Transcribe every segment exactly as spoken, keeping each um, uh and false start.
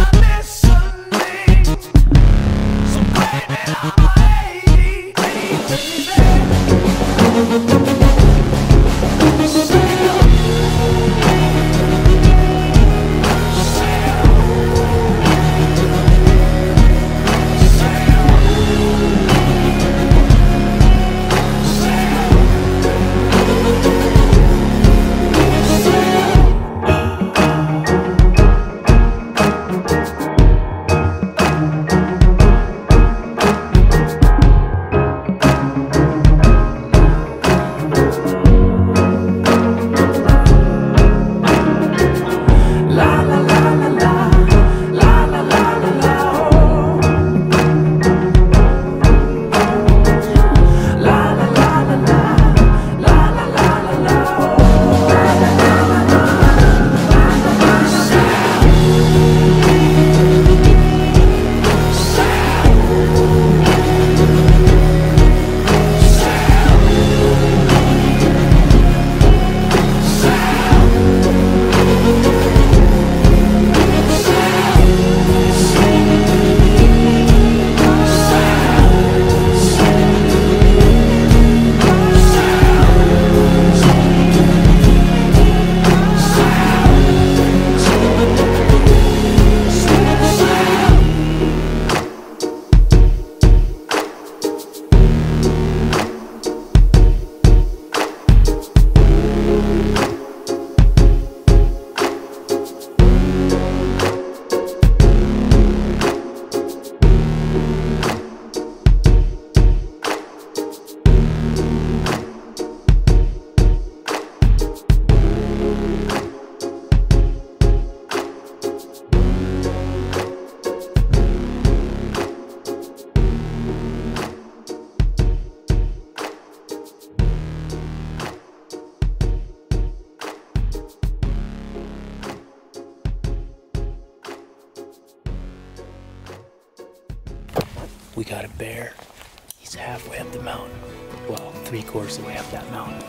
We got a bear. He's halfway up the mountain. Well, three quarters of the way up that mountain.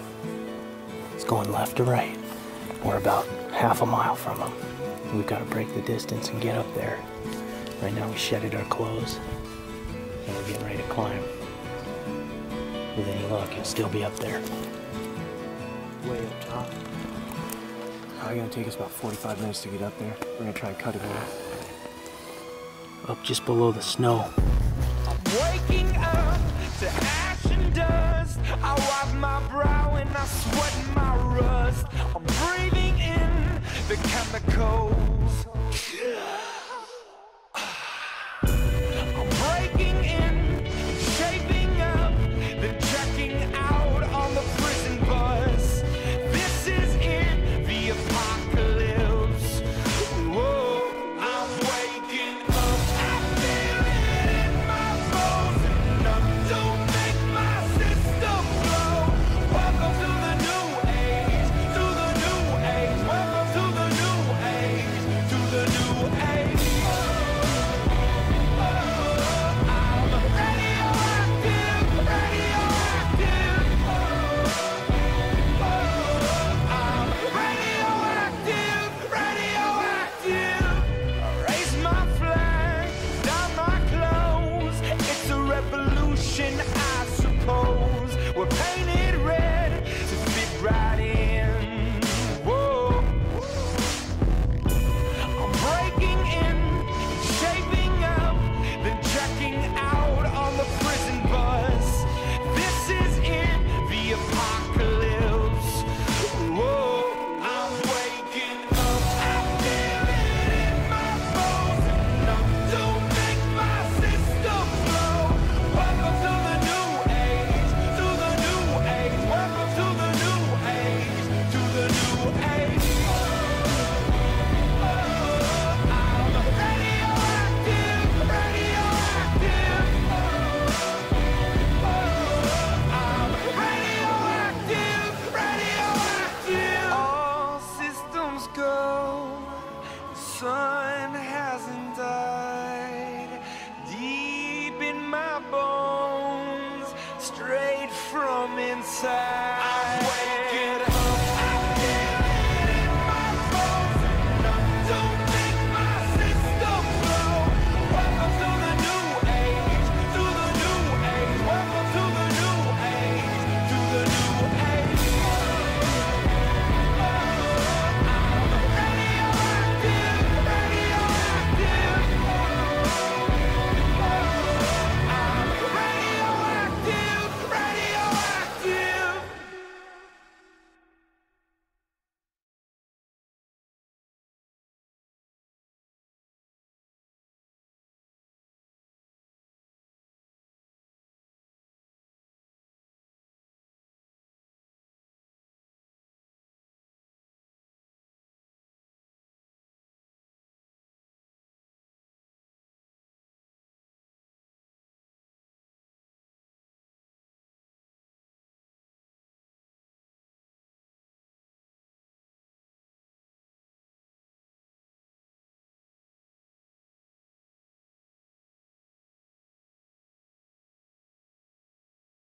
He's going left to right. We're about half a mile from him. We've got to break the distance and get up there. Right now we shedded our clothes and we're getting ready to climb. With any luck, he'll still be up there. Way up top. Probably gonna take us about forty-five minutes to get up there. We're gonna try and cut it off. Up just below the snow. I'm waking up to ash and dust. I wipe my brow and I sweat my rust. I'm breathing in the chemicals.